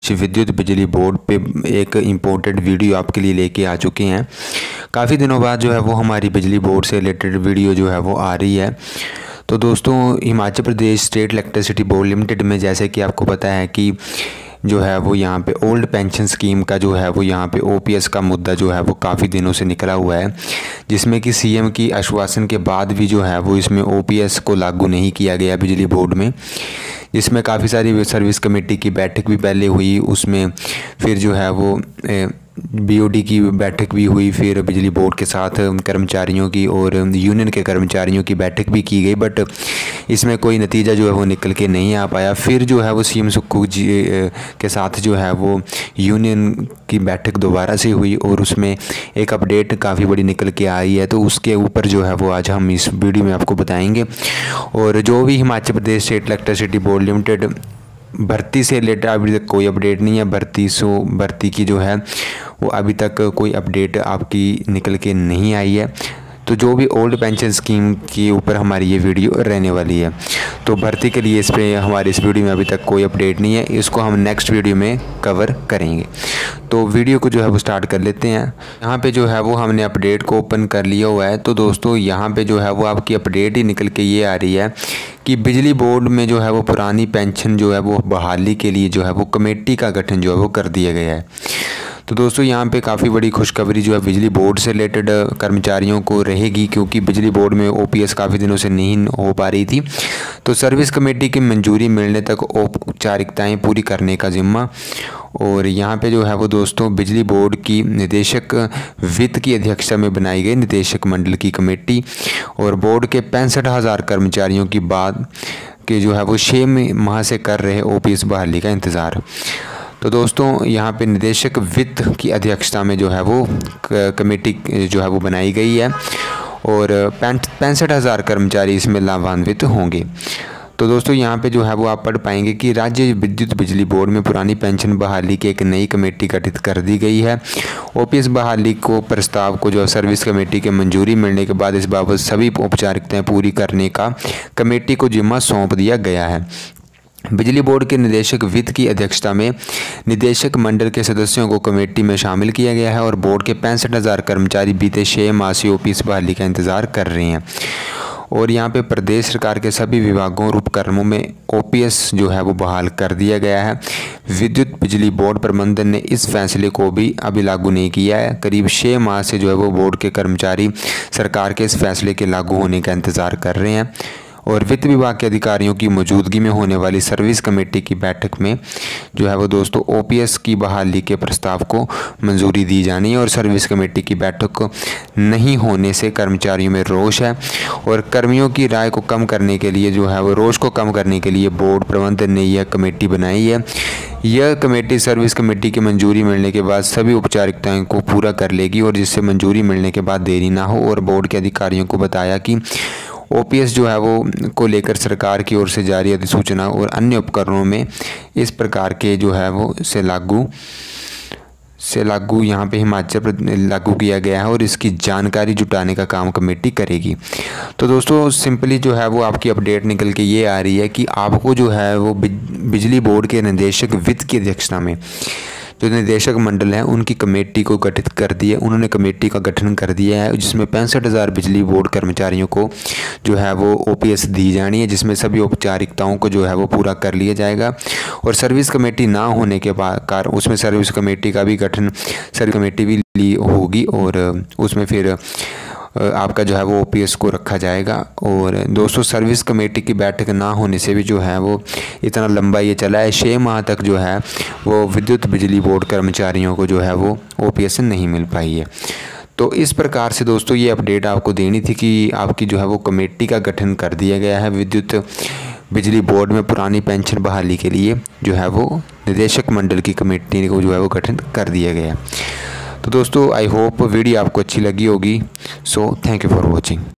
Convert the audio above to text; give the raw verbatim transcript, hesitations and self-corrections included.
विद्युत बिजली बोर्ड पे एक इम्पोर्टेंट वीडियो आपके लिए लेके आ चुके हैं। काफ़ी दिनों बाद जो है वो हमारी बिजली बोर्ड से रिलेटेड वीडियो जो है वो आ रही है। तो दोस्तों, Himachal Pradesh state electricity board limited में जैसे कि आपको पता है कि जो है वो यहाँ पे ओल्ड पेंशन स्कीम का जो है वो यहाँ पे ओपीएस का मुद्दा जो है वो काफ़ी दिनों से निकला हुआ है, जिसमें कि सीएम की आश्वासन के बाद भी जो है वो इसमें ओपीएस को लागू नहीं किया गया बिजली बोर्ड में, जिसमें काफ़ी सारी सर्विस कमेटी की बैठक भी पहले हुई। उसमें फिर जो है वो बीओडी की बैठक भी हुई, फिर बिजली बोर्ड के साथ कर्मचारियों की और यूनियन के कर्मचारियों की बैठक भी की गई, बट इसमें कोई नतीजा जो है वो निकल के नहीं आ पाया। फिर जो है वो सीएम सुक्खू जी के साथ जो है वो यूनियन की बैठक दोबारा से हुई और उसमें एक अपडेट काफ़ी बड़ी निकल के आई है। तो उसके ऊपर जो है वो आज हम इस वीडियो में आपको बताएंगे। और जो भी Himachal Pradesh state electricity board limited भर्ती से रिलेटेड अभी तक कोई अपडेट नहीं है, भर्ती सो भर्ती की जो है वो अभी तक कोई अपडेट आपकी निकल के नहीं आई है। तो जो भी ओल्ड पेंशन स्कीम के ऊपर हमारी ये वीडियो रहने वाली है। तो भर्ती के लिए इस पे हमारे इस वीडियो में अभी तक कोई अपडेट नहीं है, इसको हम नेक्स्ट वीडियो में कवर करेंगे। तो वीडियो को जो है वो स्टार्ट कर लेते हैं। यहाँ पे जो है वो हमने अपडेट को ओपन कर लिया हुआ है। तो दोस्तों, यहाँ पे जो है वो आपकी अपडेट ही निकल के ये आ रही है कि बिजली बोर्ड में जो है वो पुरानी पेंशन जो है वो बहाली के लिए जो है वो कमेटी का गठन जो है वो कर दिया गया है। तो दोस्तों, यहाँ पे काफ़ी बड़ी खुशखबरी जो है बिजली बोर्ड से रिलेटेड कर्मचारियों को रहेगी, क्योंकि बिजली बोर्ड में ओपीएस काफ़ी दिनों से नहीं हो पा रही थी। तो सर्विस कमेटी की मंजूरी मिलने तक औपचारिकताएं पूरी करने का जिम्मा। और यहाँ पे जो है वो दोस्तों बिजली बोर्ड की निदेशक वित्त की अध्यक्षता में बनाई गई निदेशक मंडल की कमेटी और बोर्ड के पैंसठ हज़ार कर्मचारियों की बात के जो है वो छः माह से कर रहे ओपीएस बहाली का इंतज़ार। तो दोस्तों, यहाँ पे निदेशक वित्त की अध्यक्षता में जो है वो कमेटी जो है वो बनाई गई है और पैंसठ हज़ार कर्मचारी इसमें लाभान्वित होंगे। तो दोस्तों, यहाँ पे जो है वो आप पढ़ पाएंगे कि राज्य विद्युत बिजली बोर्ड में पुरानी पेंशन बहाली की एक नई कमेटी गठित कर दी गई है। ओपीएस बहाली को प्रस्ताव को जो सर्विस कमेटी के मंजूरी मिलने के बाद इस बाबत सभी औपचारिकताएँ पूरी करने का कमेटी को जिम्मा सौंप दिया गया है। बिजली बोर्ड के निदेशक वित्त की अध्यक्षता में निदेशक मंडल के सदस्यों को कमेटी में शामिल किया गया है और बोर्ड के पैंसठ हज़ार कर्मचारी बीते छः माह से ओपीएस बहाली का इंतज़ार कर रहे हैं। और यहाँ पे प्रदेश सरकार के सभी विभागों और उपक्रमों में ओपीएस जो है वो बहाल कर दिया गया है। विद्युत बिजली बोर्ड प्रबंधन ने इस फैसले को भी अभी लागू नहीं किया है। करीब छः माह से जो है वो बोर्ड के कर्मचारी सरकार के इस फैसले के लागू होने का इंतज़ार कर रहे हैं और वित्त विभाग के अधिकारियों की मौजूदगी में होने वाली सर्विस कमेटी की बैठक में जो है वो दोस्तों ओपीएस की बहाली के प्रस्ताव को मंजूरी दी जानी है। और सर्विस कमेटी की बैठक नहीं होने से कर्मचारियों में रोष है और कर्मियों की राय को कम करने के लिए जो है वो रोष को कम करने के लिए बोर्ड प्रबंधन ने यह कमेटी बनाई है। यह कमेटी सर्विस कमेटी की मंजूरी मिलने के बाद सभी औपचारिकताओं को पूरा कर लेगी और जिससे मंजूरी मिलने के बाद देरी ना हो। और बोर्ड के अधिकारियों को बताया कि ओपीएस जो है वो को लेकर सरकार की ओर से जारी अधिसूचना और अन्य उपकरणों में इस प्रकार के जो है वो से लागू से लागू यहाँ पे हिमाचल लागू किया गया है और इसकी जानकारी जुटाने का काम कमेटी करेगी। तो दोस्तों, सिंपली जो है वो आपकी अपडेट निकल के ये आ रही है कि आपको जो है वो बिजली बोर्ड के निदेशक वित्त की अध्यक्षता में जो निदेशक मंडल है उनकी कमेटी को गठित कर दिया उन्होंने कमेटी का गठन कर दिया है, जिसमें पैंसठ हज़ार बिजली बोर्ड कर्मचारियों को जो है वो ओपीएस दी जानी है, जिसमें सभी औपचारिकताओं को जो है वो पूरा कर लिया जाएगा। और सर्विस कमेटी ना होने के बाद उसमें सर्विस कमेटी का भी गठन सर्विस कमेटी भी ली होगी और उसमें फिर आपका जो है वो ओपीएस को रखा जाएगा। और दोस्तों, सर्विस कमेटी की बैठक ना होने से भी जो है वो इतना लंबा ये चला है, छः माह तक जो है वो विद्युत बिजली बोर्ड कर्मचारियों को जो है वो ओपीएस नहीं मिल पाई है। तो इस प्रकार से दोस्तों ये अपडेट आपको देनी थी कि आपकी जो है वो कमेटी का गठन कर दिया गया है विद्युत बिजली बोर्ड में पुरानी पेंशन बहाली के लिए जो है वो निदेशक मंडल की कमेटी को जो है वो गठन कर दिया गया है। तो दोस्तों, आई होप वीडियो आपको अच्छी लगी होगी। So thank you for watching.